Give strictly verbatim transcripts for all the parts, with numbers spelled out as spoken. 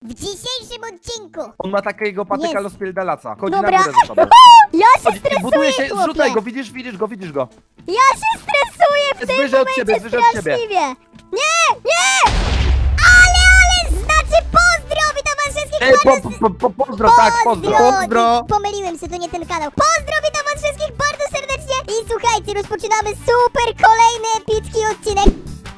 w dzisiejszym odcinku. On ma takiego patyka rozpierdalaca. Chodzi Dobra. na górę ze sobą. Ja się Chodzi, stresuję, buduje się, chłopie. zrzucaj go, widzisz, widzisz go, widzisz go. Ja się stresuję w Jest tym wyżej od momencie ciebie, wyżej od ciebie. straszliwie. Nie, nie! Ale, ale, znaczy pozdro, witam was wszystkich Ej, bardzo... po, po, po, pozdro, tak, pozdro. Pozdro. Pomyliłem się, to nie ten kanał. Pozdro, witam was wszystkich bardzo serdecznie. I słuchajcie, rozpoczynamy super kolejny epicki odcinek,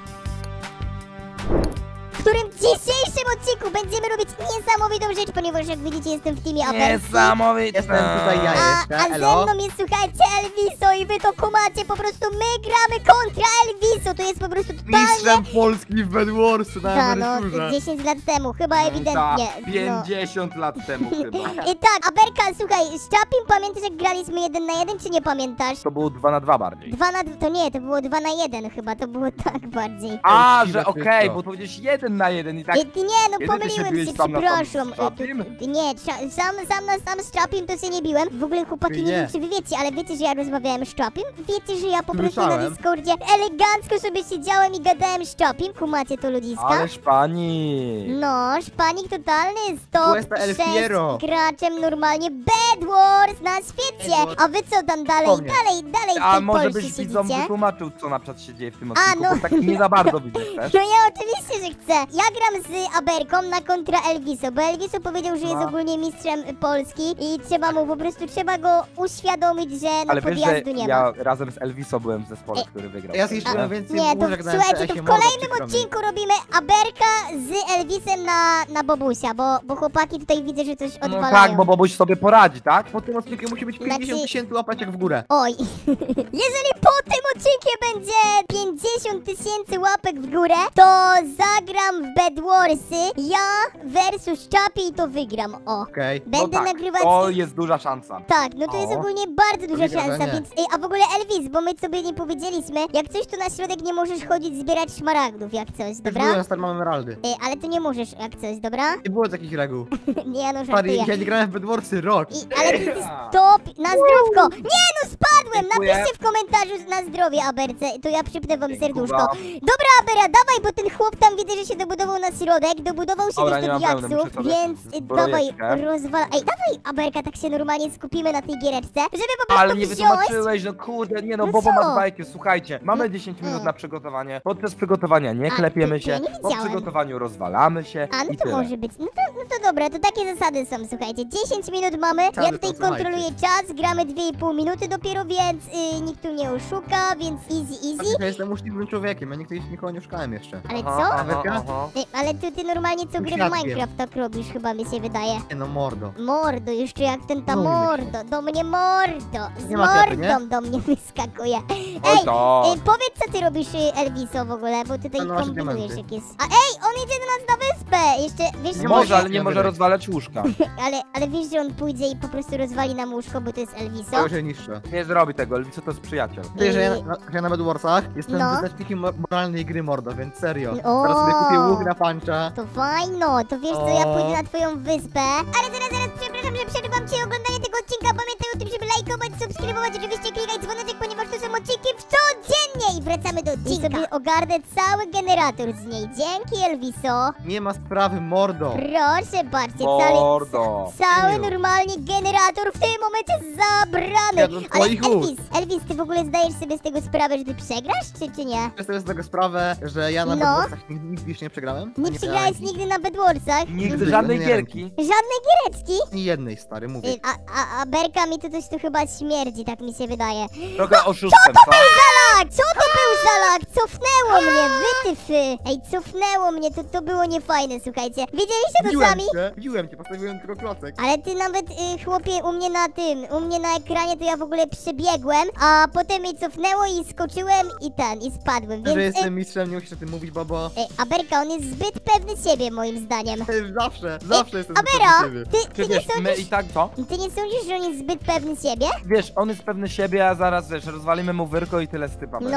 w którym w dzisiejszym odcinku będziemy robić niesamowitą rzecz, ponieważ jak widzicie jestem w teamie Aberki. Niesamowite. Jestem tutaj ja A, jeszcze, a ze elo. mną jest, słuchajcie, Elviso i wy to kumacie, po prostu my gramy kontra Elviso, to jest po prostu totalnie... Mistrzem Polski w Bedwarsy na Ta, no, emeryturze. dziesięć lat temu, chyba ewidentnie. Tak, no. pięćdziesiąt lat temu chyba. I tak, Aberka, słuchaj, z Chapim pamiętasz jak graliśmy jeden na jeden, czy nie pamiętasz? To było dwa na dwa bardziej. Dwa na... to nie, to było dwa na jeden chyba, to było tak bardziej. A, Uczciwe że okej, wszystko. bo powiedziałeś jeden na jeden i tak... I, ty nie, no Kiedy ty się pomyliłem biłeś się, sam na sam przepraszam. z Chapim? Y, ty- Nie, cza- sam, sam na sam z Chapim to się nie biłem. W ogóle chłopaki, nie, Nie. wiem czy wy wiecie, ale wiecie, że ja rozmawiałem z Chapim? Wiecie, że ja po prostu na Słyszałem. Discordzie elegancko sobie siedziałem i gadałem z Chapim? Kumacie to ludziska? Ale szpani. No, szpanik totalny, stop Cuesta El Fiero. graczem normalnie Bed Wars na świecie. Bed Wars. A wy co tam dalej, Wspomnę. dalej, dalej w A tej może Polsce byś widzom siedzicie? wytłumaczył, co na przykład się dzieje w tym A, odcinku, no. bo tak nie za bardzo widzę też. No ja oczywiście, że chcę. Ja gram z Aberką na kontra Elviso, bo Elviso powiedział, że jest No. ogólnie mistrzem Polski i trzeba mu po prostu, trzeba go uświadomić, że no Ale wiesz, że podjazdu nie ma. ja razem z Elviso byłem w zespole, Ej. który wygrał. Ja zniszczyłem więcej Nie, to łóżek na słuchajcie, to M T S-ie, w mordo, kolejnym przykro mi. odcinku robimy Aberka z Elvisem na, na Bobusia, bo, bo chłopaki tutaj widzę, że coś No odwalają. tak, bo Bobuś sobie poradzi, tak? Po tym odcinku musi być Znaczy- pięćdziesiąt tysięcy łapeczek w górę. Oj, jeżeli po tym odcinku będzie pięćdziesiąt tysięcy łapek w górę, to zagram w Bed Warsy, ja versus Chapi i to wygram, o. Okej. Będę no tak, nagrywać... to jest duża szansa. Tak, no to jest O. ogólnie bardzo duża Wygra, szansa, nie. więc... Ej, a w ogóle Elvis, bo my sobie nie powiedzieliśmy, jak coś to na środek nie możesz chodzić zbierać szmaragdów, jak coś, Już dobra? byłem, stary, mam emeraldy. Ej, ale ty nie możesz, jak coś, dobra? Nie było takich reguł. Nie, ja no Stary, żartuję. ja nie grałem w Bedwarsy rok. I, ale ty jesteś top, na zdrówko! Nie no, spadłem! Dziękuję. Napiszcie w komentarzu na zdrowie, Aberce, to ja przypnę wam Dziękuję. serduszko. Dobra, Abera, dawaj, bo ten chłop tam widzę, że się dobudował na środek, dobudował się Dobra, też nie do mam pełny, diaksów, muszę sobie więc y, zbrojeczkę. dawaj, rozwala... Ej, dawaj, Aberka, tak się normalnie skupimy na tej giereczce, żeby po prostu Ale nie wziąć... wytłumaczyłeś, no kurde, nie no, No Bobo co? ma dwa I Q, słuchajcie, mamy No, dziesięć mm. minut na przygotowanie, podczas przygotowania nie A, klepiemy to- to ja się, nie po widziałem. przygotowaniu rozwalamy się A, no i to tyle. może być. No to, no to dobra, to takie zasady są, słuchajcie. dziesięć minut mamy, ja Zasady tutaj to słuchajcie. kontroluję czas, gramy dwie i pół minuty dopiero, więc y, nikt tu nie oszuka, więc easy, easy. Ja jestem uczciwym człowiekiem, ja nigdy nikogo nie oszukałem jeszcze. Ale Aha, co? aha, Amerka? aha. Ej, ale ty, ty normalnie co grę w Uświadkiem. Minecraft tak robisz, chyba mi się wydaje. Nie no, mordo. Mordo, jeszcze jak ten ta No, nie mordo, do mnie mordo, z Nie ma kwiaty, mordą nie? do mnie wyskakuje. Oj Ej, to. ej, powiedz co ty robisz y, Elviso w ogóle, bo tutaj A no, właśnie kombinujesz diamenty. jak jest. A ej, on idzie do nas na wyspę, jeszcze, wiesz, Nie Nie może, może, ale nie nie może wygrać. rozwalać łóżka. ale, ale wiesz, że on pójdzie i po prostu rozwali nam łóżko, bo to jest Elviso. To już je niszczę. Nie zrobi tego, Elviso to jest przyjaciel. Wiesz, że ja, na, że ja na Bedwarsach jestem No. wyznacznikiem mo- moralnej gry, mordo, więc serio. O. Teraz sobie kupię łuk na pancza. To fajno, to wiesz co, ja O. pójdę na twoją wyspę. Ale zaraz, zaraz, przepraszam, że przerywam ci oglądanie tego odcinka. Pamiętaj o tym, żeby lajkować, subskrybować, oczywiście klikać dzwoneczek, ponieważ to są odcinki w codziennie. I wracamy do odcinka. I sobie ogarnę cały generator z niej. Dzięki, Elviso. Nie ma sprawy, mordo. Proszę, patrzcie, cały, Mordo. cały Ew. normalnie generator w tym momencie zabrany. Jadłem Ale twoich Elvis, Elvis, ty w ogóle zdajesz sobie z tego sprawę, że ty przegrasz, czy, czy nie? Zdajesz sobie z tego sprawę, że ja na No. Bedwarsach nigdy, nigdy jeszcze nie przegrałem? Nie Ani przegrałeś ani- nigdy na Bedwarsach? Nigdy Nigdy, żadnej nie gierki. Żadnej giereczki? Ani jednej, stary, mówię. Y, A, a, a Berka mi to coś tu chyba śmierdzi, tak mi się wydaje. Trochę oszustem, co? Zalak! Co to był zalak? Cofnęło mnie, wytyfy! Ej, cofnęło mnie, to, to było niefajne, słuchajcie. Wiedzieliście to Widziłem sami? cię, widziłem cię, postawiłem tylko klocek. Ale ty nawet, y, chłopie, u mnie na tym, u mnie na ekranie to ja w ogóle przebiegłem, a potem mi cofnęło i skoczyłem i ten, i spadłem, Że więc... jestem Y, mistrzem, nie musisz o tym mówić, babo. y, a Berka, on jest zbyt pewny siebie, moim zdaniem. Zawsze, zawsze jestem Abera, pewny siebie. ty, Czy ty nie wiesz, my i sądzisz, tak co? ty nie sądzisz, że on jest zbyt pewny siebie? Wiesz, on jest pewny siebie, a zaraz, wiesz, rozwalimy mu wyrko i tyle stypa No będzie, i nie? ty,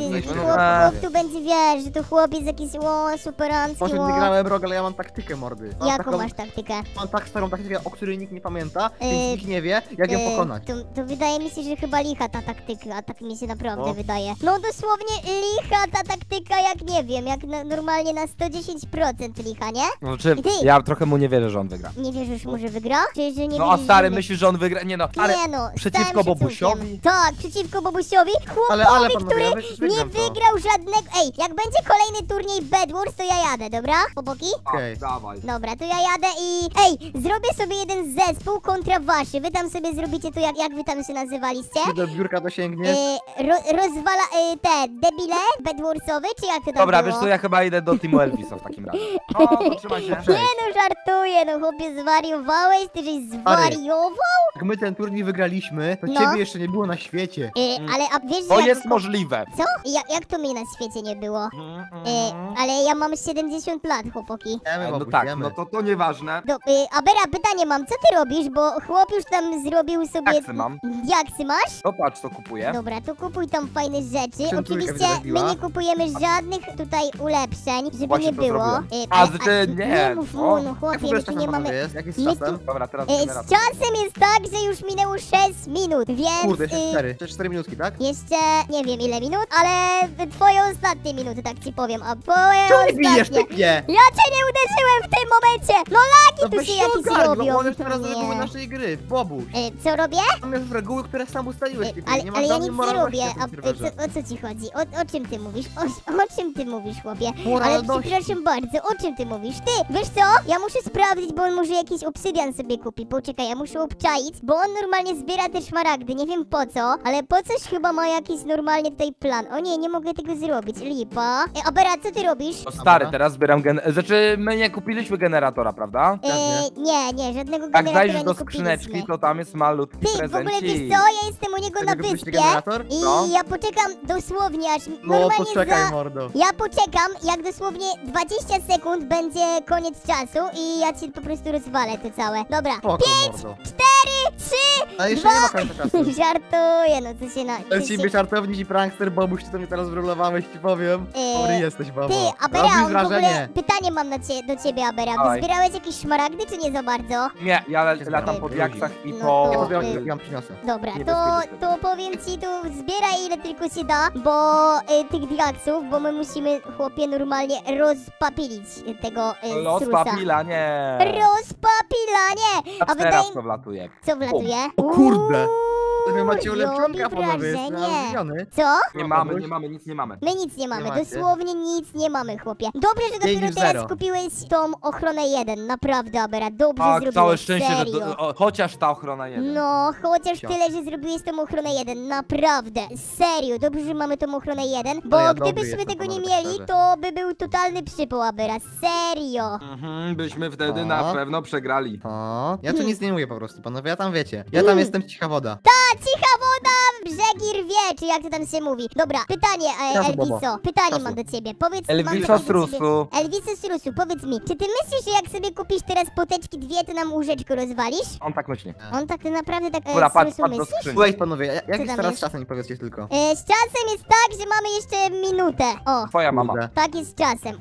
Myślę, chłop, no tak. chłop tu będzie, wiesz, że to chłop jest jakiś, o, superancki, Może o. nie grałem rok, ale ja mam taktykę, mordy. Mam Jaką taką, masz taktykę? mam tak starą taktykę, o której nikt nie pamięta, Yy, więc nikt nie wie, jak ją Yy, pokonać. To, to wydaje mi się, że chyba licha ta taktyka, a tak mi się naprawdę No. wydaje. No dosłownie licha ta taktyka, jak nie wiem, jak na, normalnie na sto dziesięć procent licha, nie? Znaczy, I ty? ja trochę mu nie wierzę, że on wygra. Nie wierzysz mu, że wygra? Czy że nie No a wierzysz, stary, że... myślisz, że on wygra? Nie no, ale Nie no, przeciwko z całym Bobusiowi? szacunkiem. Tak, przeciwko Bobusiowi. Chłopowi, Ale, ale panowie, który ja przecież nie wygram to. wygrał żadnego... Ej, jak będzie kolejny turniej Bed Wars, to ja jadę, dobra? Chłopaki? Okej. Dawaj. Dobra, to ja jadę i... Ej, zrobię sobie jeden zespół kontra waszy. Wy tam sobie zrobicie to, jak, jak wy tam się nazywaliście? Czy do biurka to sięgnie? E, ro, rozwala e, te debile bedwarsowe, czy jak to tam Dobra, było? wiesz co, ja chyba idę do Teamu Elvisa w takim razie. O, to trzymaj się. Nie no, żartuję, no chłopie, zwariowałeś? Ty żeś zwariował? Jak my ten turniej wygraliśmy, to No. ciebie jeszcze nie było na świecie. E, ale a wiesz, że To jak... jest możliwe. Co? Jak, jak to mnie na świecie nie było? Mhm, E, mhm. ale ja mam siedemdziesiąt lat, chłopaki. Wiemy, E, No Bobuś, tak, wiemy. no to to nieważne. Do, y, Abera, pytanie mam, co ty robisz? Bo chłop już tam zrobił sobie... Jaksy mam. Jaksy masz? To patrz, co kupuję. Dobra, to kupuj tam fajne rzeczy. Czym Oczywiście trójka my wyrobiła? nie kupujemy żadnych tutaj ulepszeń, żeby Właśnie nie to było. zrobiłem. Y, A, y, że ty nie, Nie mów no. mu, no Jak w chłopie, ogóle my z tu czasem, nie mamy... panowie, jest? Jak jest z my tu- czasem? Dobra, teraz Y, z generator. czasem jest tak, że już minęło sześć minut, więc... Kurde, jeszcze y, cztery. Jeszcze cztery minutki, tak? Jeszcze nie wiem ile minut, ale twoje ostatnie minuty, tak ci powiem, a twoje Czemu nie bijesz, ostatnie... typie? Ja cię nie uderzyłem w tym momencie! No laki No tu weź się się jakieś ogarnij, robią. bo one teraz Nie. reguły naszej gry, Bobuś. Y, co robię? Tam jest reguły, które sam ustaliłeś, Y, typie. ale Nie masz ale ja żadnej nic nie moralności robię, na a tym y, serwerze. co, o co ci chodzi? O, o czym ty mówisz? O, o czym ty mówisz, chłopie? Ale Moralności. przepraszam bardzo, o czym ty mówisz? Ty, wiesz co? Ja muszę sprawdzić, bo on może jakiś obsydian sobie kupi. Poczekaj, ja muszę obczaić, bo on normalnie zbiera te szmaragdy, nie wiem po co, ale po coś chyba ma jakiś normalnie tutaj plan. O nie, nie mogę tego zrobić, lipa. E, Abera, co ty robisz? O, stary, Dobra. teraz zbieram gen... Znaczy, my nie kupiliśmy generatora, prawda? E, nie, nie, żadnego Jak generatora zajrzysz nie do kupiliśmy. skrzyneczki, to tam jest malutki Ty, w ogóle wiesz prezencik. co? Ja jestem u niego na Tego kupiłeś wyspie generator? i No. ja poczekam dosłownie aż No normalnie to czekaj, za... mordo. Ja poczekam, jak dosłownie dwadzieścia sekund będzie koniec czasu i ja ci po prostu rozwalę to całe. Dobra, Spoko, mordo. cztery, trzy, A jeszcze nie ma końca czasu. żartuję, no co się na... To jest co ciebie żartownik i prankster, Bobuś, ty to mnie teraz wyrolowałeś, ci powiem. Eee, Dobry jesteś, babo. Ty, Abera, Robisz on w ogóle... wrażenie. Pytanie mam na cie, do ciebie, Abera. Dawaj. Wyzbierałeś jakieś szmaragdy, czy nie za bardzo? Nie, ja le- Jest latam dobry. po jaksach i No po... Ja to- to y- ja, ja wam przyniosę. Dobra, to, Niebezpieczne. to powiem ci, tu zbieraj ile tylko się da, bo y, tych diaksów, bo my musimy, chłopie, normalnie rozpapilić tego y, Los strusa. papila, nie. Rozpapilanie! A A wydaje teraz to wlatuje. Co wlatuje? O kurde! Uuu, Wy macie ulepszonka, robi panowie, jestem wrażenie. zdziwiony. Co? Nie mamy, nie mamy, nic nie mamy. My nic nie mamy, macie? dosłownie nic nie mamy, chłopie. Dobrze, że dopiero niż teraz zero. kupiłeś tą ochronę jeden, naprawdę, Abera, dobrze Tak, zrobiłeś, całe szczęście, że serio. to, o, chociaż ta ochrona jeden. No, chociaż Cio. tyle, że zrobiłeś tą ochronę jeden, naprawdę, serio, dobrze, że mamy tą ochronę jeden, bo Ale ja dobry gdybyśmy jestem, tego nie panowie, tak mieli, szczerze. to by był totalny przypał, Abera, serio. Mhm, byśmy wtedy O. na pewno przegrali. O, ja tu nic nie mówię po prostu, panowie, ja tam wiecie. Ja tam jestem cicha woda. Ta cicha woda, brzegi rwie, czy jak to tam się mówi. Dobra, pytanie, e, Czasu, Elviso, Bobo. pytanie Czasu. mam do ciebie, powiedz Elviso mam z pytanie do ciebie. Rusu. Elviso z Rusu, powiedz mi, czy ty myślisz, że jak sobie kupisz teraz poteczki dwie, to nam łóżeczko rozwalisz? On tak myśli. On tak naprawdę tak e, Dobra, z patrz, Rusu patrz do myśli? skrzyni. Słuchaj, panowie, ja- jak tam jest teraz jest? z czasem, nie powiedzcie tylko. E, z czasem jest tak, że mamy jeszcze minutę. O, Twoja mama. Kurde. tak jest z czasem.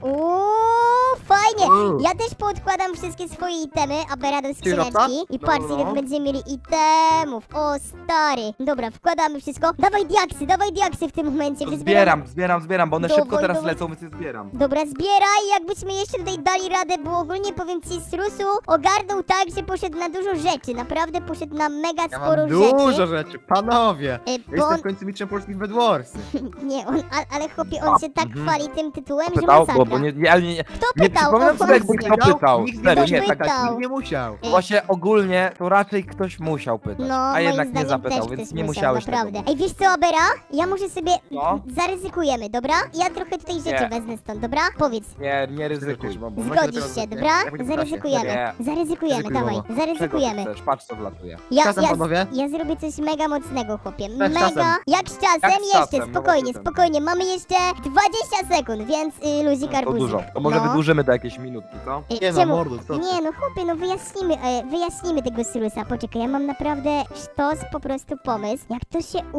Uuu, fajnie. Uuu. Ja też podkładam wszystkie swoje itemy, Abera do Ty, Rafta? skrzyneczki. I No, patrzcie, no. jak będziemy mieli itemów. O, stary. Dobra, wkładamy wszystko. Dawaj diaksy, dawaj diaksy w tym momencie. Wyzbieramy- Zbieram, zbieram, zbieram, bo one Dawaj, szybko teraz dawaj. lecą, więc je zbieram. Dobra, zbieraj, jakbyśmy jeszcze tutaj dali radę, bo ogólnie powiem ci, z Rusu ogarnął tak, że poszedł na dużo rzeczy, naprawdę poszedł na mega Ja sporo mam dużo rzeczy. rzeczy, panowie! E, Ja bo jestem on, w końcu mistrzem polskich Bedwarsy. nie, on, a, ale chłopie, on A, się tak mhm. chwali tym tytułem, że Pytał, masakra. bo, bo nie, nie, nie, nie, Kto nie pytał? przypominam O, sobie, jakby właśnie. kto pytał. Nikt Serio, ktoś nie, pytał. tak, tak. Nikt nie musiał. Ej. Właśnie ogólnie to raczej ktoś musiał pytać, No, a moim jednak nie zdaniem zapytał, też więc ktoś nie musiał, musiałeś naprawdę. tego. Ej, wiesz co, Abera? Ja muszę sobie... No. Zaryzykujemy, dobra? Ja trochę tutaj rzeczy Nie. wezmę stąd, dobra? Powiedz. Nie, nie ryzykuj. Bo- bo macie Zgodzisz dopiero- się, jak- dobra? jak będzie w czasie. Zaryzykujemy. Nie. Zaryzykujemy, Ryzykuj, dawaj. mamo. Czego ty Zaryzykujemy. chcesz? Patrz co wlatuje. Ja, Czasem, ja, panowie? ja zrobię coś mega mocnego, chłopie. z Mega. czasem. Jak z czasem? Jak z Jeszcze, czasem, no spokojnie, właśnie ten. spokojnie. Mamy jeszcze dwadzieścia sekund, więc y, luzik To arbuzy. dużo. To może no. wydłużymy do jakiejś minutki, co? Ej, Nie no, czemu? mordo, co ty? Nie no, chłopie, no wyjaśnimy, e, wyjaśnimy tego Syrusa. Poczekaj, ja mam naprawdę sztos po prostu pomysł. Jak to się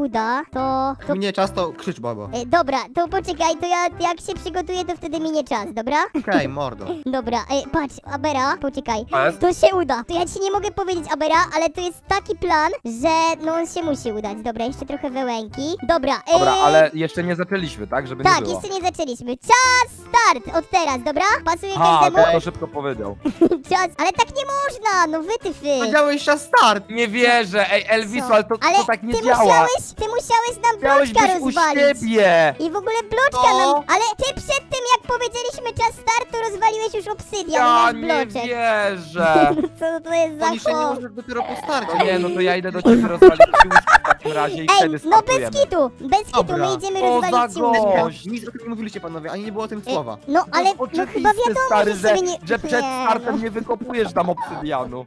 uda, to... to... Minie czas, to krzycz, babo. E, dobra, to poczekaj, to ja jak się przygotuję, to wtedy minie czas, dobra? Okej, okay, mordo. Dobra, e, patrz, Abera, poczekaj. Ale- To się uda. To ja ci nie mogę powiedzieć, Abera, ale to jest taki plan, że no on się musi udać. Dobra, jeszcze trochę wełęki. Dobra, e... Dobra, ale jeszcze nie zaczęliśmy, tak? Żeby nie Tak, było. jeszcze nie zaczęliśmy. Czas start od teraz, dobra? Pasuje A, każdemu? to, to szybko powiedział. Czas, ale tak nie można, no wytyfy. Powiedziałeś czas start. Nie wierzę, ej, Elviso, Co? ale to, Ale to tak nie ty działa. musiałeś, ty musiałeś nam Miałeś bloczka być u rozwalić. siebie. I w ogóle bloczka No. nam... Ale ty przed tym, jak powiedzieliśmy czas start, to rozwaliłeś już obsydian Ja i nie nasz bloczek. wierzę. Co to jest za Oni się nie chłop? może dopiero po starcie. No nie, no to ja idę do ciebie rozwalić łóżko w takim razie i Ej, wtedy no bez startujemy. kitu, bez kitu, Dobra. my idziemy O, za rozwalić ci łóżko. gość. Nic o tym nie mówiliście, panowie, ani nie było o tym E, słowa. No ale, To jest no oczywiste, chyba wiadomo, stary, że że, sobie nie... że przed Nie, startem no. nie wykopujesz tam obsydianu.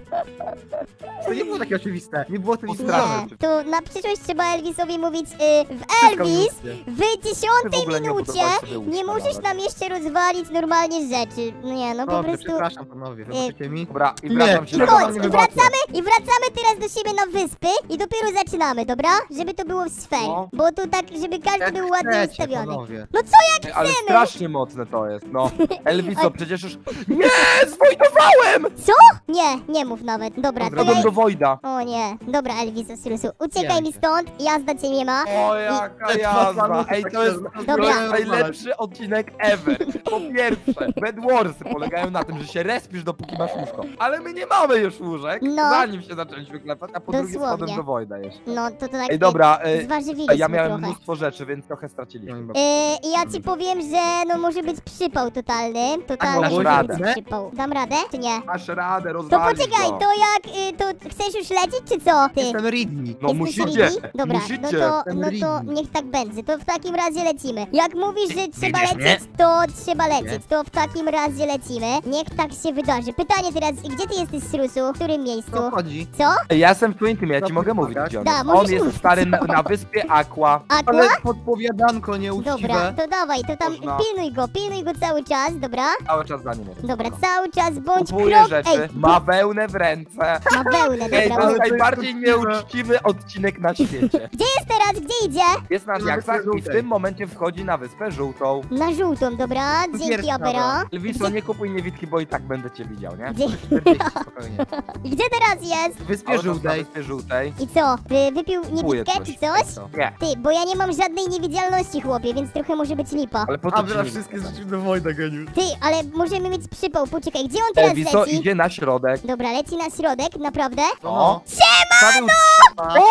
To nie było takie oczywiste. Nie było o tym nic Straszne. mówione. Nie, tu na przyszłość trzeba Elvisowi mówić y, w Wszystko Elvis, mówicie. w Ty w dziesiątej ogóle nie minucie budowałeś sobie łóżka nie możesz nawet. nam jeszcze rozwalić normalnie rzeczy. No nie, no po Dobrze, prostu... przepraszam, panowie, wybaczycie mi. Dobra, i Nie, wracam się nie, do chodź, Chodź, nie i wybaczę. wracamy, i wracamy teraz do siebie na wyspy i dopiero zaczynamy, dobra? Żeby to było w sfer, No. bo tu tak, żeby każdy Jak był ładnie chcecie, ustawiony. panowie. No co jak Ale chcemy? strasznie mocne to jest, no. Elviso, Ale- przecież już... Nie, zwojdowałem! Co? Nie, nie mów nawet. Dobra, to Wpadłem ja... do Wojda. O nie, dobra Elviso Sirusu, uciekaj Ja mi idę. stąd, jazda cię nie ma. O, jaka jazda! Ej, to jest, to Dobra. jest najlepszy odcinek ever. Po pierwsze, Bed Warsy polegają na tym, że się respisz, dopóki masz łóżko. Ale my nie mamy już łóżek, No. zanim się zaczęliśmy klepać, a po drugie Dosłownie. spadłem do Wojda jeszcze. No to to tak Ej, dobra, e, zważyliśmy ja miałem trochę. mnóstwo rzeczy, więc trochę straciliśmy. Yy, I ja ci powiem, że no może być przypał totalny. Totalny dasz może radę. być przypał. Dam radę, czy nie? Masz radę, To rozwalić poczekaj, go. to jak, y, to chcesz już lecieć, czy co? Ty, Jestem ready. No jesteś musicie, ready? Dobra, musicie. no to, Jestem no to ready. niech tak będzie, to w takim razie lecimy. Jak mówisz, że trzeba Widzisz mnie? lecieć, to trzeba lecieć, to w takim razie lecimy. Niech tak się wydarzy. Pytanie teraz, gdzie ty jesteś, Srusu? W którym miejscu? Co chodzi? Co? Ja jestem w Twin Team, ja No, ci mogę mówić, pomagać? gdzie on Da, jest. możesz On jest mówić. stary na, na wyspie Aqua. Aqua? Ale podpowiadanko nieuczciwe. Dobra, to dawaj, to tam Można. pilnuj go, pilnuj go cały czas, dobra? Cały czas za nim jest. Dobra, cały czas bądź Kupuje krok... rzeczy, Ej, ma wełnę w ręce. ma wełnę, Ej, dobra. to jest ale to jest najbardziej uczciwe. nieuczciwy odcinek na świecie. Gdzie jest teraz? Gdzie idzie? Jest na Na diaksach wyspę i w żółtej. tym momencie wchodzi na wyspę żółtą. Na żółtą, dobra? Dzięki, Pierwsza, Abera. Elviso, nie kupuj niewidki, bo i tak będę cię widział, nie? Gdzie... czterdzieści, spokojnie. Gdzie teraz jest? W wyspie Cały czas na żółtej. wyspie żółtej. I co? Wy, wypił Kupuję niewidkę czy coś. coś? Nie, Ty, bo ja nie mam żadnej niewidzialności, chłopie, więc trochę może być lipa. ale po A co wyra ci wszystkie rzeczy do Wojda, geniusz. Ty, ale możemy mieć przypał, poczekaj, gdzie on teraz Elviso leci? idzie na środek. Dobra, leci na środek, naprawdę? No. Siemano! Stawił-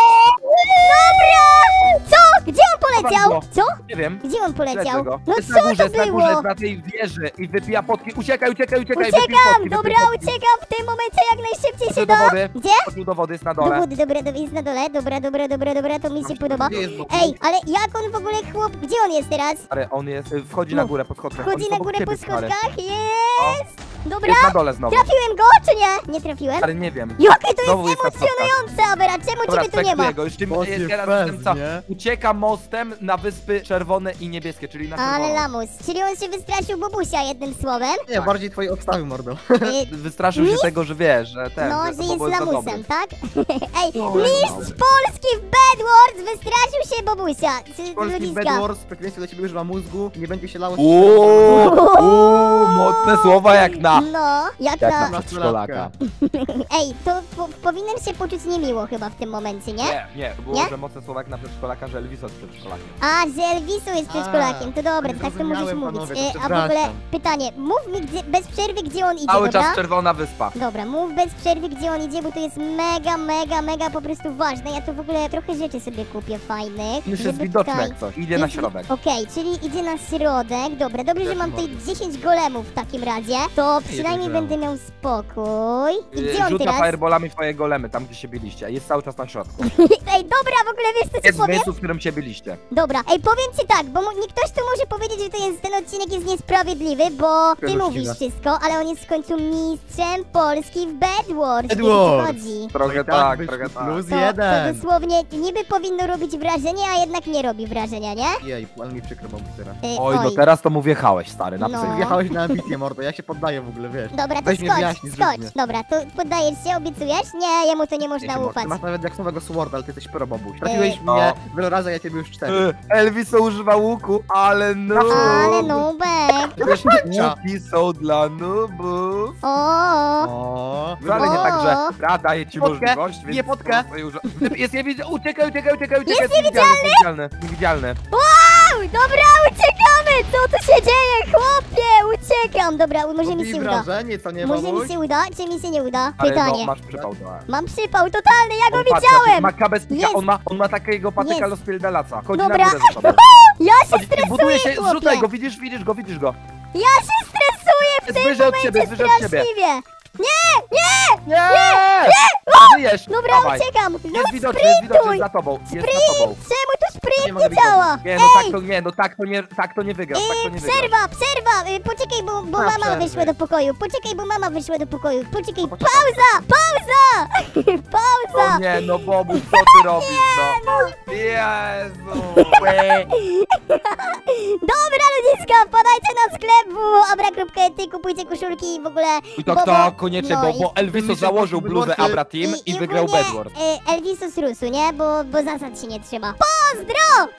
Dobra! Co? Gdzie on poleciał? Bardzo. Co? Nie wiem. Gdzie on poleciał? Śledzę go. No Jest na co górze, to jest na górze, było? jest na tej wieży i wypija potki. Uciekaj, uciekaj, uciekaj. wypij Uciekam! potki, Dobra, wypij potki. uciekam w tym momencie jak najszybciej się Chodź da! do wody. Gdzie? Chodź do wody, jest na Do dole. wody, dobra, dobra, jest na dole, dobra, dobra, dobra, dobra, to mi się podoba. Gdzie jest Bobu? Ej, ale jak on w ogóle chłop, gdzie on jest teraz? Ale on jest, y, wchodzi na Mów. górę po schodkach. On Wchodzi jest na obok górę po ciebie, stary. schodkach, jest! Dobra, Jest na dole znowu. trafiłem go, czy nie? Nie trafiłem? Ale nie wiem. Jakie to Znowu jest jest na schodkach. emocjonujące, Abera, czemu Dobra, ciebie tu nie ma? spektuję go. Już tym, Bocie jest teraz fez, tym co? nie? Ucieka mostem na wyspy czerwone i niebieskie, czyli na Ale czerwono. lamus, czyli on się wystraszył Bobusia jednym słowem. Nie, bardziej twoje obstawy, mordo. Y, Wystraszył się tego, że wiesz, że ten, No, że że to jest było za lamusem, dobry. tak? Ej, No, mistrz Polski w Bedwars wystraszył się Bobusia. Czy Polski ludziska? Bed Wars, przekleństwo dla ciebie używa mózgu, nie będzie się lało z Uuu, uuu, mocne słowa jak na... No, jak Jak na... na przedszkolaka. Ej, to po, powinienem się poczuć niemiło chyba w tym momencie, nie? Nie, nie, to było, Nie? że mocne słowa jak na przedszkolaka, że Elviso jest przedszkolakiem. A, że Elviso jest przedszkolakiem, to dobra, to tak to możesz zrozumiałem, mówić. panowie, to E, a w ogóle przepraszam. pytanie, mów mi gdzie, bez przerwy, gdzie on idzie, Cały dobra? czas czerwona wyspa. Dobra, mów bez przerwy, gdzie on idzie, bo to jest mega, mega, mega po prostu ważne. Ja tu w ogóle trochę rzeczy sobie kupię fajnych. Już jest żeby widoczne tutaj- jak coś. Idzie na Jest- środek. Okej, czyli idzie na środek. Dobra, dobrze, że Też mam tutaj mogę. dziesięć golemów w takim razie. To przynajmniej wiedziałem. będę miał spokój. I Yy, gdzie on Rzuca teraz? fireballami twoje golemy, tam gdzie się byliście. Jest cały czas na środku. Ej, dobra, w ogóle wiesz co ci Jest w powiem? miejscu, w którym się byliście. Dobra, ej, powiem ci tak, bo mu- nie ktoś tu może powiedzieć, że to jest, ten odcinek jest niesprawiedliwy, bo ty Uczciwe. mówisz wszystko, ale on jest w końcu mistrzem Polski w Bed Wars. Bed Wiesz, o co Wars. chodzi? Trochę I tak, być trochę tak. Plus To, to jeden. dosłownie niby powinno robić wrażenie, a jednak nie robi wrażenia, nie? Jej, ale mi przykro, Bobu, teraz. Ej, Oj, no teraz to mu wjechałeś, stary, na No. psy. Wjechałeś na ambicję, mordo, ja się poddaję w w ogóle, wiesz. Dobra, to Weź mnie skocz, wyjaśnij, skocz. zrób mnie. Dobra, to poddajesz się, obiecujesz? Nie, jemu to nie Nie można się ufać. Ty masz nawet jak nowego Sworda, ale ty jesteś pro, babuś. Trafiłeś Ej. mnie No. wiele razy, a ja ciebie już cztery. Y, Elviso używa łuku, ale no. Ale nubek. Przecież pancia. łuki są dla nubów. O. O, Wcale nie tak, O. że gra daje ci Potkę, możliwość, więc... bije potkę. po prostu jej uży- Jest niewidzialny, uciekaj, uciekaj, uciekaj, uciekaj, Jest niewidzialny, niewidzialny, niewidzialny. Wow, dobra, uciekamy! Co tu się dzieje, chłopie? Uciekam. Dobra, może mi I się uda. wrażenie, co nie, Może mi babuś? się uda, czy mi się nie uda? Ale no, Pytanie. masz przypał do Mam przypał totalny, ja go On patrz, widziałem! Ma kabestika, Jest. on ma, on ma takiego patyka Jest. rozpierdalaca. Chodzi Dobra. na górę ze sobą. Ja się Chodź, stresuję, buduje się, chłopie. zrzucaj go, widzisz, widzisz go, widzisz go. Ja się stresuję w Jest tym wyżej od momencie ciebie, jest wyżej od ciebie. straszliwie. Nie, nie! Nie! Żyjesz! Dobra, Dawaj. uciekam. No Jest widoczny, jest widoczny, sprintuj. jest za tobą, jest Sprint! za tobą. Czemu tu sprint Nie mogę nie być działa? Nie, no tak to nie, no tak to nie, tak to nie wygrasz, tak to Yy, nie wygrasz. przerwa, przerwa! Yy, poczekaj, bo, bo A, mama przerwy. wyszła do pokoju. Poczekaj, bo mama wyszła do pokoju. Poczekaj, No, poczekaj. pauza! Pauza! Pauza! O nie, no Bobuś, co ty robisz, no? Jezu! łe. Dobra, ludziska, wpadajcie na sklep abra kropka e ty, kupujcie koszulki i w ogóle... I tak, bo- tak, koniecznie, no bo, i- bo Elviso mi się założył po- bluzę wyborcy- Abra Team i wygrał ogólnie, Bedwars. y, Elviso z Rusu, nie? Bo, bo zasad się nie trzyma. Pozdro!